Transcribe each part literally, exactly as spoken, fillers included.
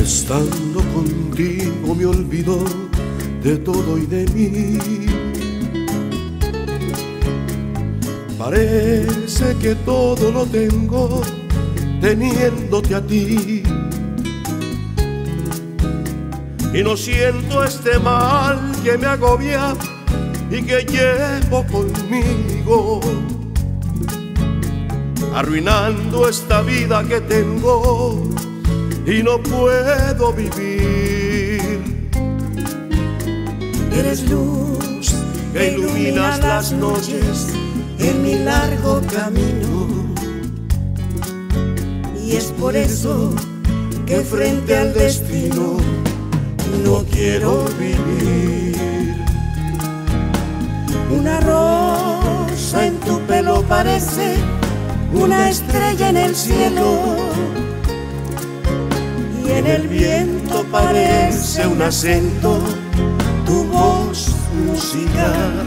Estando contigo me olvido de todo y de mí. Parece que todo lo tengo teniéndote a ti. Y no siento este mal que me agobia y que llevo conmigo, arruinando esta vida que tengo y no puedo vivir. Eres luz que iluminas las noches en mi largo camino, y es por eso que frente al destino no quiero vivir. Una rosa en tu pelo parece una estrella en el cielo, y en el viento parece un acento tu voz musical,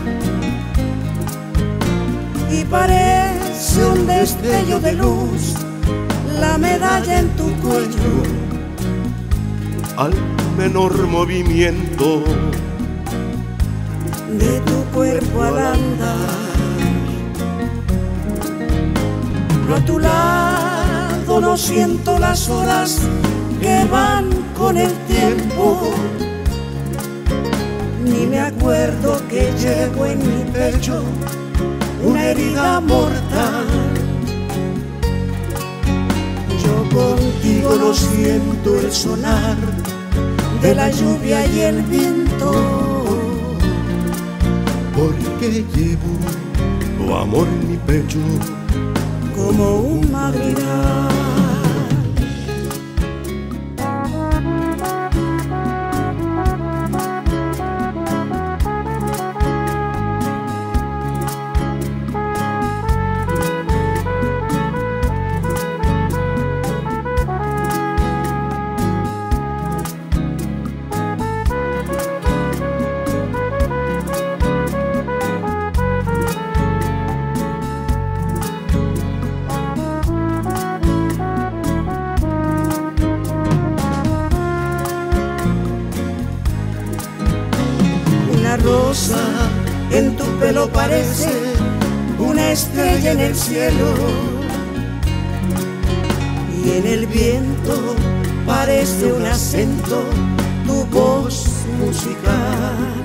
y parece un destello de luz la medalla en tu cuello. Al menor movimiento de tu cuerpo al andar, pero a tu lado no siento las horas que van con el tiempo, ni me acuerdo que llevo en mi pecho una herida mortal. Yo contigo no siento el sonar de la lluvia y el viento, porque llevo tu amor en mi pecho como un madrigal. Rosa en tu pelo parece una estrella en el cielo, y en el viento parece un acento tu voz musical,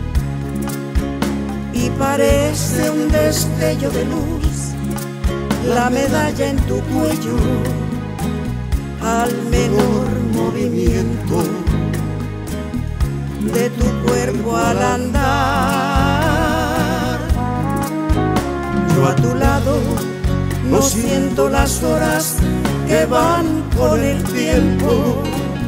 y parece un destello de luz la medalla en tu cuello al menor movimiento de tu cuerpo al andar. Yo a tu lado no siento las horas que van con el tiempo,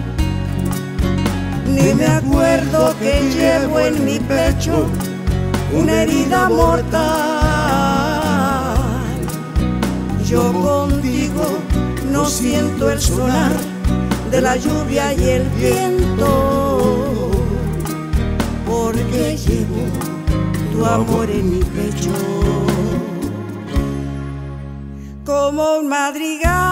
ni me acuerdo que llevo en mi pecho una herida mortal. Yo contigo no siento el sonar de la lluvia y el viento, porque llevo tu amor en mi pecho como un madrigal.